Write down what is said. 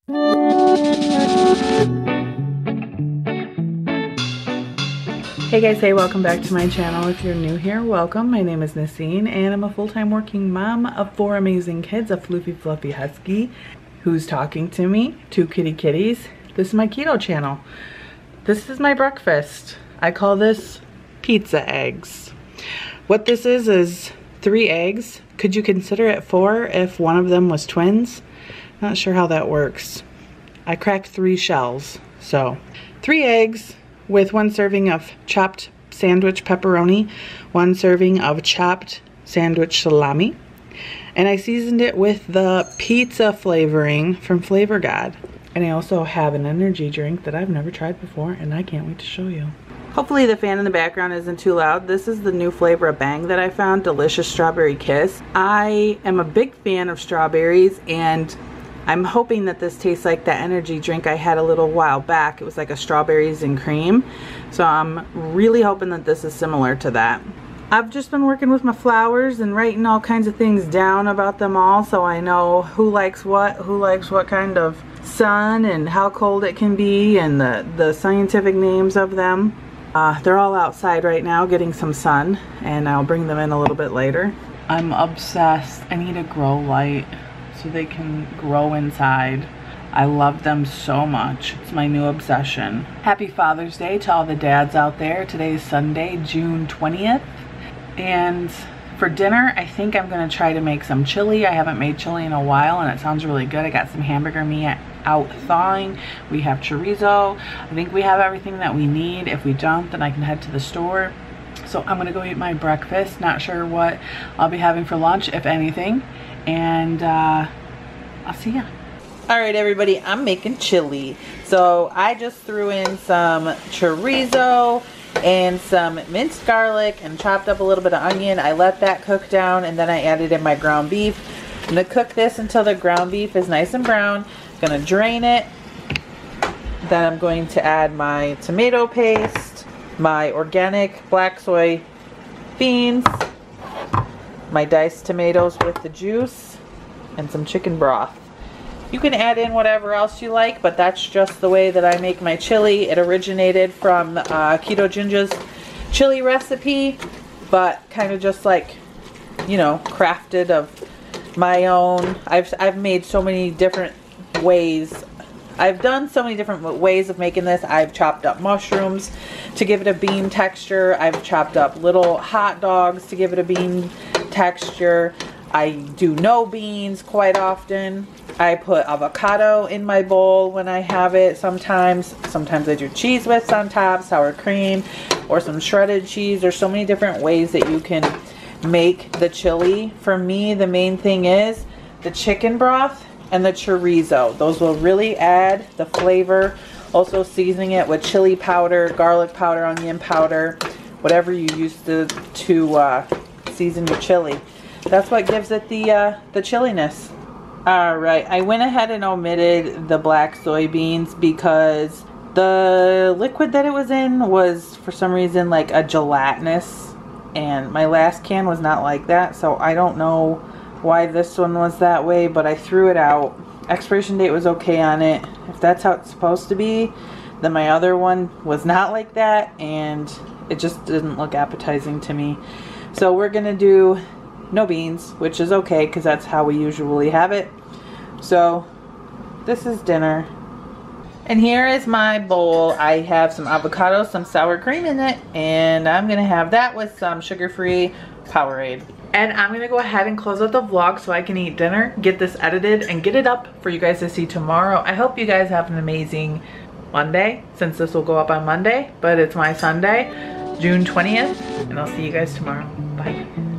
Hey guys, hey, welcome back to my channel. If you're new here, welcome. My name is Nassine and I'm a full-time working mom of 4 amazing kids, a floofy fluffy husky who's talking to me, 2 kitty kitties. This is my keto channel. This is my breakfast. I call this pizza eggs. What this is 3 eggs. Could you consider it 4 if one of them was twins? Not sure how that works. I cracked 3 shells. So 3 eggs with 1 serving of chopped sandwich pepperoni, 1 serving of chopped sandwich salami, and I seasoned it with the pizza flavoring from Flavor God. And I also have an energy drink that I've never tried before, and I can't wait to show you. Hopefully the fan in the background isn't too loud. This is the new flavor of Bang that I found, Delicious Strawberry Kiss. I am a big fan of strawberries, and I'm hoping that this tastes like that energy drink I had a little while back. It was like a strawberries and cream. So I'm really hoping that this is similar to that. I've just been working with my flowers and writing all kinds of things down about them all, so I know who likes what kind of sun and how cold it can be, and the scientific names of them. They're all outside right now getting some sun, and I'll bring them in a little bit later. I'm obsessed. I need a grow light so they can grow inside. I love them so much. It's my new obsession. Happy Father's Day to all the dads out there. Today is Sunday, June 20th. And for dinner, I think I'm gonna try to make some chili. I haven't made chili in a while and it sounds really good. I got some hamburger meat out thawing. We have chorizo. I think we have everything that we need. If we don't, then I can head to the store. So I'm gonna go eat my breakfast. Not sure what I'll be having for lunch, if anything. And I'll see ya. All right, everybody, I'm making chili. So I just threw in some chorizo and some minced garlic and chopped up a little bit of onion. I let that cook down, and then I added in my ground beef. I'm gonna cook this until the ground beef is nice and brown. I'm gonna drain it. Then I'm going to add my tomato paste, my organic black soy beans, my diced tomatoes with the juice, and some chicken broth. You can add in whatever else you like, but that's just the way that I make my chili. It originated from Keto Ginger's chili recipe, but kind of just like, you know, crafted of my own. I've made so many different ways. I've done so many different ways of making this. I've chopped up mushrooms to give it a bean texture. I've chopped up little hot dogs to give it a bean texture. I do no beans quite often. I put avocado in my bowl when I have it sometimes. Sometimes I do cheese whiz on top, sour cream, or some shredded cheese. There's so many different ways that you can make the chili. For me, the main thing is the chicken broth and the chorizo. Those will really add the flavor. Also seasoning it with chili powder, garlic powder, onion powder, whatever you use to season your chili. That's what gives it the chilliness. Alright, I went ahead and omitted the black soybeans because the liquid that it was in was for some reason like a gelatinous, and my last can was not like that, so I don't know why this one was that way, but I threw it out. Expiration date was okay on it. If that's how it's supposed to be, then my other one was not like that, and it just didn't look appetizing to me. So we're gonna do no beans, which is okay because that's how we usually have it. So this is dinner. And here is my bowl. I have some avocado, some sour cream in it, and I'm gonna have that with some sugar-free Powerade. And I'm gonna go ahead and close out the vlog so I can eat dinner, get this edited, and get it up for you guys to see tomorrow. I hope you guys have an amazing Monday, since this will go up on Monday, but it's my Sunday, June 20th, and I'll see you guys tomorrow. Bye.